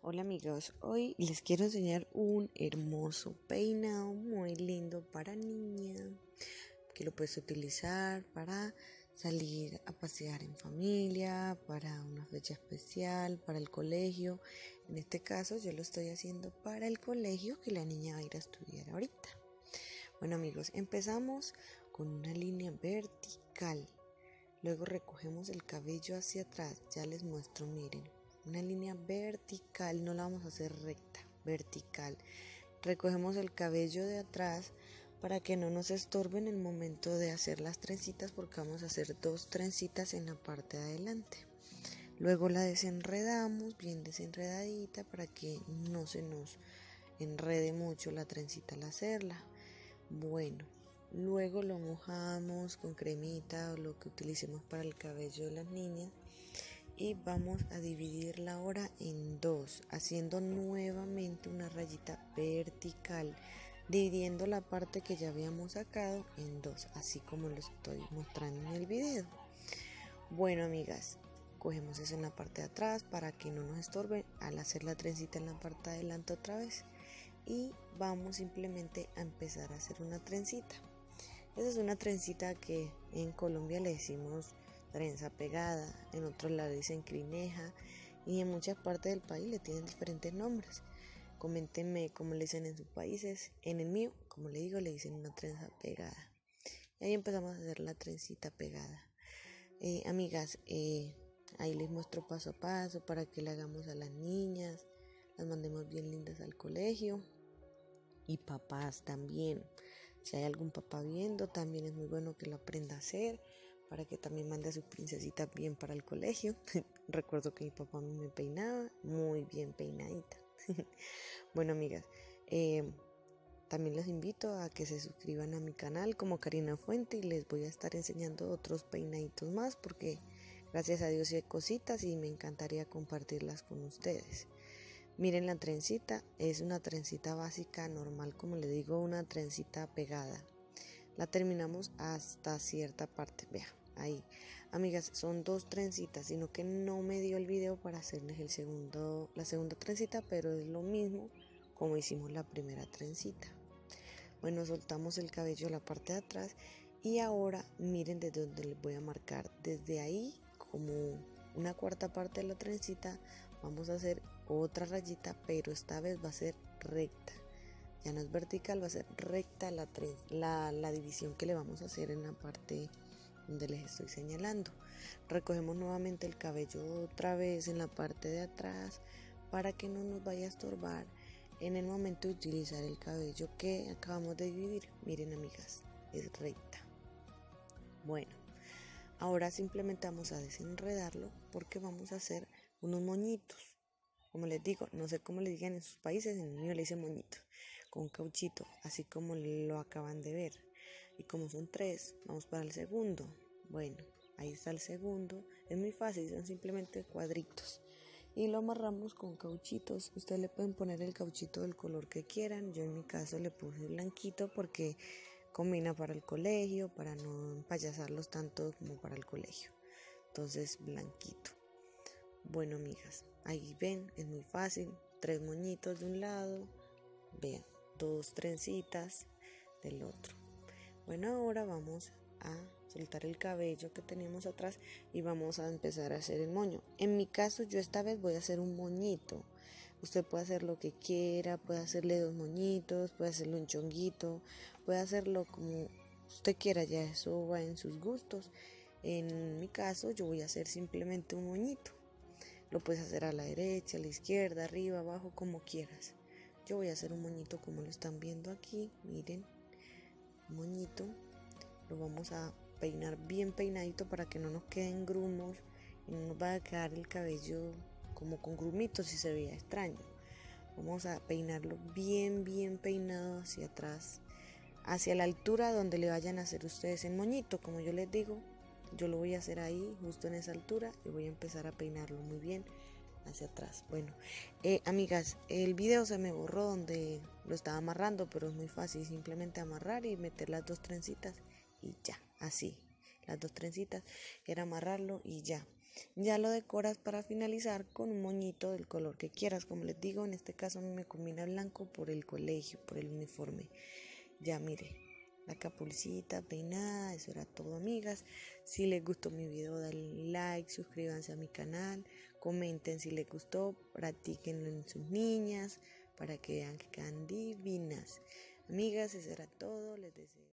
Hola amigos, hoy les quiero enseñar un hermoso peinado muy lindo para niña que lo puedes utilizar para salir a pasear en familia, para una fecha especial, para el colegio. En este caso yo lo estoy haciendo para el colegio que la niña va a ir a estudiar ahorita. Bueno amigos, empezamos con una línea vertical. Luego recogemos el cabello hacia atrás, ya les muestro, miren. Una línea vertical, no la vamos a hacer recta, vertical. Recogemos el cabello de atrás para que no nos estorbe en el momento de hacer las trencitas, porque vamos a hacer 2 trencitas en la parte de adelante. Luego la desenredamos bien desenredadita para que no se nos enrede mucho la trencita al hacerla. Bueno, luego lo mojamos con cremita o lo que utilicemos para el cabello de las niñas. Y vamos a dividirla ahora en 2, haciendo nuevamente una rayita vertical, dividiendo la parte que ya habíamos sacado en 2, así como lo estoy mostrando en el video. Bueno amigas, cogemos eso en la parte de atrás para que no nos estorbe al hacer la trencita en la parte de adelante otra vez. Y vamos simplemente a empezar a hacer una trencita. Esa es una trencita que en Colombia le decimos trenza pegada, en otros la dicen crineja y en muchas partes del país le tienen diferentes nombres. Coméntenme cómo le dicen en sus países. En el mío, como le digo, le dicen una trenza pegada. Y ahí empezamos a hacer la trencita pegada. Amigas, ahí les muestro paso a paso para que le hagamos a las niñas, las mandemos bien lindas al colegio. Y papás también. Si hay algún papá viendo, también es muy bueno que lo aprenda a hacer para que también mande a su princesita bien para el colegio. Recuerdo que mi papá me peinaba muy bien peinadita. Bueno amigas, también les invito a que se suscriban a mi canal como Karina Fuente y les voy a estar enseñando otros peinaditos más porque gracias a Dios hay cositas y me encantaría compartirlas con ustedes. Miren la trencita, es una trencita básica normal, como le digo, una trencita pegada. La terminamos hasta cierta parte, vea, ahí. Amigas, son 2 trencitas, sino que no me dio el video para hacerles la segunda trencita, pero es lo mismo como hicimos la primera trencita. Bueno, soltamos el cabello a la parte de atrás y ahora miren desde donde les voy a marcar. Desde ahí, como una cuarta parte de la trencita, vamos a hacer otra rayita, pero esta vez va a ser recta. Ya no es vertical, va a ser recta la división que le vamos a hacer en la parte donde les estoy señalando. Recogemos nuevamente el cabello otra vez en la parte de atrás para que no nos vaya a estorbar en el momento de utilizar el cabello que acabamos de dividir. Miren amigas, es recta. Bueno, ahora simplemente vamos a desenredarlo porque vamos a hacer unos moñitos. Como les digo, no sé cómo le digan en sus países, en el mío le dicen moñito, con cauchito, así como lo acaban de ver. Y como son 3, vamos para el segundo. Bueno, ahí está el segundo. Es muy fácil, son simplemente cuadritos. Y lo amarramos con cauchitos. Ustedes le pueden poner el cauchito del color que quieran. Yo en mi caso le puse blanquito porque combina para el colegio, para no empayasarlos tanto como para el colegio. Entonces, blanquito. Bueno, amigas, ahí ven, es muy fácil. 3 moñitos de un lado, vean, 2 trencitas del otro. Bueno, ahora vamos a soltar el cabello que teníamos atrás y vamos a empezar a hacer el moño. En mi caso, yo esta vez voy a hacer un moñito. Usted puede hacer lo que quiera, puede hacerle 2 moñitos, puede hacerle un chonguito, puede hacerlo como usted quiera, ya eso va en sus gustos. En mi caso, yo voy a hacer simplemente un moñito. Lo puedes hacer a la derecha, a la izquierda, arriba, abajo, como quieras. Yo voy a hacer un moñito como lo están viendo aquí. Miren, moñito. Lo vamos a peinar bien peinadito para que no nos queden grumos y no nos va a quedar el cabello como con grumitos y se vea extraño. Vamos a peinarlo bien peinado hacia atrás, hacia la altura donde le vayan a hacer ustedes el moñito. Como yo les digo, yo lo voy a hacer ahí, justo en esa altura, y voy a empezar a peinarlo muy bien hacia atrás. Bueno, amigas, el video se me borró donde lo estaba amarrando, pero es muy fácil, simplemente amarrar y meter las 2 trencitas y ya, así, las 2 trencitas, era amarrarlo y ya. Ya lo decoras para finalizar con un moñito del color que quieras. Como les digo, en este caso a mí me combina blanco por el colegio, por el uniforme. Ya mire, la capucita peinada, eso era todo, amigas. Si les gustó mi video, dale like, suscríbanse a mi canal, comenten si les gustó, practíquenlo en sus niñas para que vean que quedan divinas. Amigas, eso era todo, les deseo.